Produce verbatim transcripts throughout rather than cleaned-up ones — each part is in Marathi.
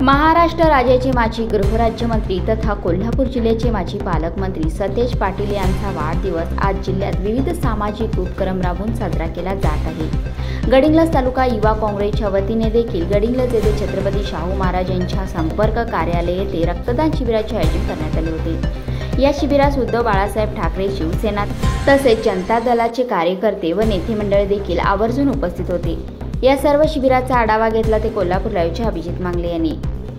महाराष्ट्र राज्याचे माजी गृहराज्यमंत्री तथा कोल्हापूर जिल्ह्याचे माजी पालकमंत्री सतेज पाटील यांचा वाढदिवस आज जिल्ह्यात विविध सामाजिक उपक्रम राबवून साजरा केला जात आहे। गडिंग्लज तालुका युवा काँग्रेसच्या वतीने देखील गडिंग्लज येथे छत्रपती शाहू महाराज यांच्या संपर्क कार्यालय येथे रक्तदान शिबिराचे आयोजन करण्यात आले होते। या शिबिरास उद्धव बाळासाहेब ठाकरे शिवसेना तसेच जनता दलाचे कार्यकर्ते व नेते मंडळ देखील आवर्जून उपस्थित होते। या सर्व शिबिराचा आढावा घेतला ते कोल्हापूर लाईव्हचे अभिजित मांगले यांनी।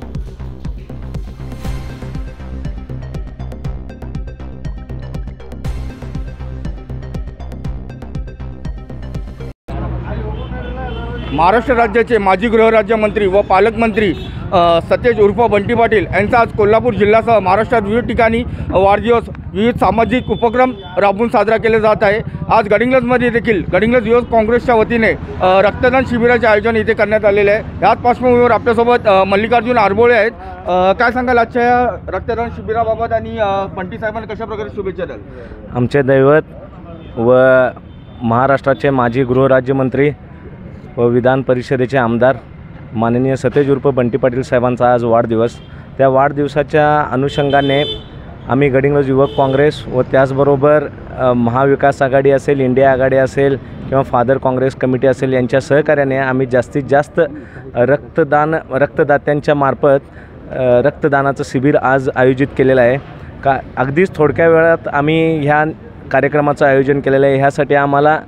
महाराष्ट्र राज्याचे माजी गृहराज्यमंत्री व पालकमंत्री सतेज उर्फ बंटी पाटील यांचा आज कोल्हापूर जिल्ह्यासह महाराष्ट्रात विविध ठिकाणी वाढदिवस विविध सामाजिक उपक्रम राबवून साजरा केले जात आहे। आज गडिंग्लजमध्ये देखील गडिंग्लज युवक काँग्रेसच्या वतीने रक्तदान शिबिराचे आयोजन इथे करण्यात आलेले आहे। याच पार्श्वभूमीवर आपल्यासोबत मल्लिकार्जुन आरबोळे आहेत। काय सांगाल आजच्या या रक्तदान शिबिराबाबत आणि बंटी साहेबांना कशा प्रकारे शुभेच्छा द्याल? आमचे दैवत व महाराष्ट्राचे माजी गृहराज्यमंत्री व विधान परिषदेचे आमदार माननीय सतेज उर्फ बंटी पाटील साहेबांचा आज वाढदिवस। त्या वाढदिवसाच्या अनुषंगाने आम्ही गडिंग्लज युवक काँग्रेस व त्याचबरोबर महाविकास आघाडी असेल, इंडिया आघाडी असेल किंवा फादर काँग्रेस कमिटी असेल यांच्या सहकार्याने आम्ही जास्तीत जास्त रक्तदान रक्तदात्यांच्या मार्फत रक्तदानाचं शिबिर आज आयोजित केलेलं आहे। का अगदीच थोडक्या वेळात आम्ही ह्या कार्यक्रमाचं आयोजन केलेलं आहे। ह्यासाठी आम्हाला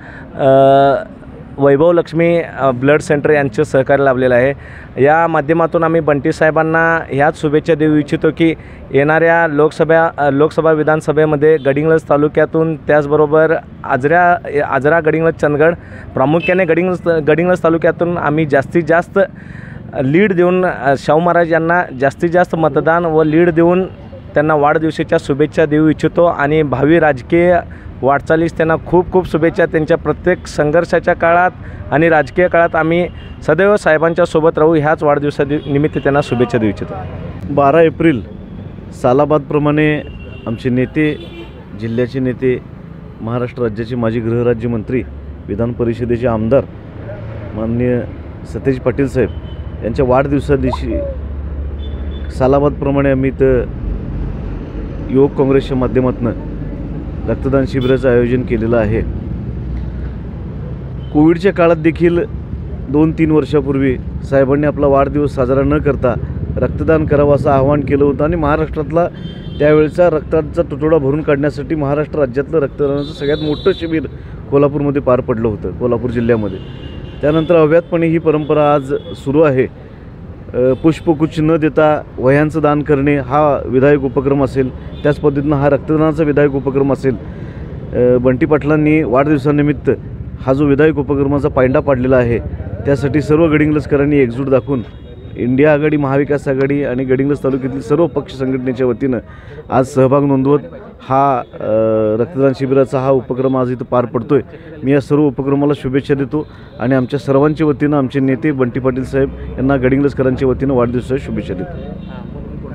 वैभव लक्ष्मी ब्लड सेंटर यांचं सहकार्य लाभलेलं आहे। या माध्यमातून आम्ही बंटी साहेबांना ह्याच शुभेच्छा देऊ इच्छितो की येणाऱ्या लोकसभा लोकसभा विधानसभेमध्ये गडिंग्लज तालुक्यातून त्याचबरोबर आजरा आजरा गडिंग्लज चंदगड प्रामुख्याने गडिंग्लज गडिंग्लज तालुक्यातून आम्ही जास्तीत जास्त लीड देऊन शाहू महाराज यांना जास्तीत जास्त मतदान व लीड देऊन त्यांना वाढदिवसाच्या शुभेच्छा देऊ इच्छितो आणि भावी राजकीय वाटचालीस त्यांना खूप खूप शुभेच्छा। त्यांच्या प्रत्येक संघर्षाच्या काळात आणि राजकीय काळात आम्ही सदैव साहेबांच्या सोबत राहू ह्याच वाढदिवसानिमित्त त्यांना शुभेच्छा देऊ इच्छितो। बारा एप्रिल सालाबादप्रमाणे आमचे नेते, जिल्ह्याचे नेते, महाराष्ट्र राज्याचे माजी गृहराज्यमंत्री, विधान परिषदेचे आमदार माननीय सतेज पाटील साहेब यांच्या वाढदिवसादिवशी सालाबादप्रमाणे आम्ही तर युवक काँग्रेसच्या माध्यमातून रक्तदान शिबिराचं आयोजन केलेलं आहे। कोविडच्या काळात देखील दोन तीन वर्षापूर्वी साहेबांनी आपला वाढदिवस साजरा न करता रक्तदान करावं असं आवाहन केलं होतं आणि महाराष्ट्रातला त्यावेळचा रक्ताचा तुटवडा भरून काढण्यासाठी महाराष्ट्र राज्यातलं रक्तदानाचं सगळ्यात मोठं शिबिर कोल्हापूरमध्ये पार पडलं होतं, कोल्हापूर जिल्ह्यामध्ये। त्यानंतर अव्याहतपणे ही परंपरा आज सुरू आहे। पुष्पगुच्छ न देता वह्यांचं दान करणे हा विधायक उपक्रम असेल, त्याच पद्धतीनं हा रक्तदानाचा विधायक उपक्रम असेल। बंटी पाटलांनी वाढदिवसानिमित्त हा जो विधायक उपक्रमाचा पायंडा पाडलेला आहे त्यासाठी सर्व गडिंग्लजकरांनी एकजूट दाखवून इंडिया आघाडी, महाविकास आघाडी आणि गडिंग्लज तालुक्यातील सर्व पक्ष संघटनेच्या वतीनं आज सहभाग नोंदवत हा रक्तदान शिबिराचा हा उपक्रम आज इथं पार पडतो आहे। मी या सर्व उपक्रमाला शुभेच्छा देतो आणि आमच्या सर्वांच्या वतीनं आमचे नेते बंटी पाटील साहेब यांना गडिंग्लजकरांच्या वतीनं वाढदिवसाच्या शुभेच्छा देतो।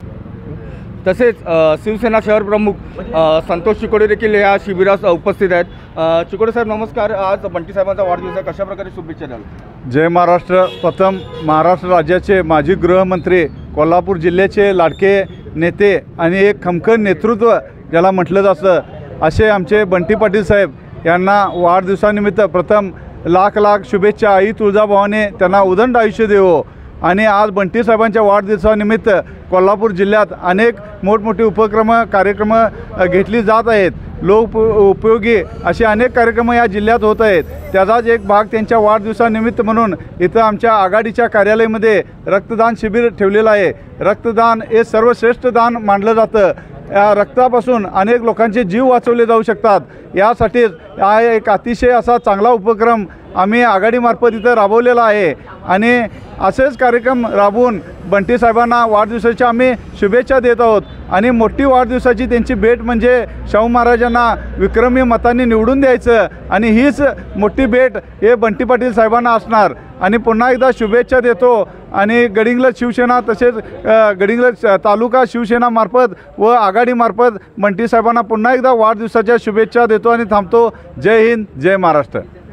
तसेच शिवसेना शहर प्रमुख संतोष चिकोडे देखील या शिबिरास उपस्थित आहेत। चिकोडे साहेब नमस्कार। आज बंटी साहेबांचा वाढदिवस आहे, कशा प्रकारे शुभेच्छा द्याल? जय महाराष्ट्र। प्रथम महाराष्ट्र राज्याचे माजी गृहमंत्री, कोल्हापूर जिल्ह्याचे लाडके नेते आणि एक खमखर नेतृत्व ज्याला म्हटलं जातं असे आमचे बंटी पाटील साहेब यांना वाढदिवसानिमित्त प्रथम लाख लाख शुभेच्छा। आई तुळजाभवानी त्यांना उदंड आयुष्य देवो। आणि आज बंटी साहेबांच्या वाढदिवसानिमित्त कोल्हापूर जिल्ह्यात अनेक मोठमोठे उपक्रम कार्यक्रम घेतली जात आहेत। लोक उपयोगी असे अनेक कार्यक्रम या जिल्ह्यात होत आहेत। त्याचाच एक भाग त्यांच्या वाढदिवसानिमित्त म्हणून इथं आमच्या आघाडीच्या कार्यालयामध्ये रक्तदान शिबिर ठेवलेलं आहे। रक्तदान हे सर्वश्रेष्ठ दान मानलं जातं। या रक्तापासून अनेक लोकांचे जीव वाचवले जाऊ शकतात। यासाठीच हा एक अतिशय असा चांगला उपक्रम आम्ही आघाडीमार्फत इथं राबवलेला आहे आणि असेच कार्यक्रम राबवून बंटी साहेबांना वाढदिवसाच्या आम्ही शुभेच्छा देत आहोत। आणि मोठी वाढदिवसाची त्यांची भेट म्हणजे शाहू महाराजांना विक्रमी मतांनी निवडून द्यायचं आणि हीच मोठी भेट हे बंटी पाटील साहेबांना असणार। आणि पुन्हा एकदा शुभेच्छा देतो आणि गडिंग्लज शिवसेना तसेच गडिंग्लज तालुका शिवसेनामार्फत व आघाडीमार्फत बंटी साहेबांना पुन्हा एकदा वाढदिवसाच्या शुभेच्छा देतो आणि थांबतो। जय हिंद, जय महाराष्ट्र।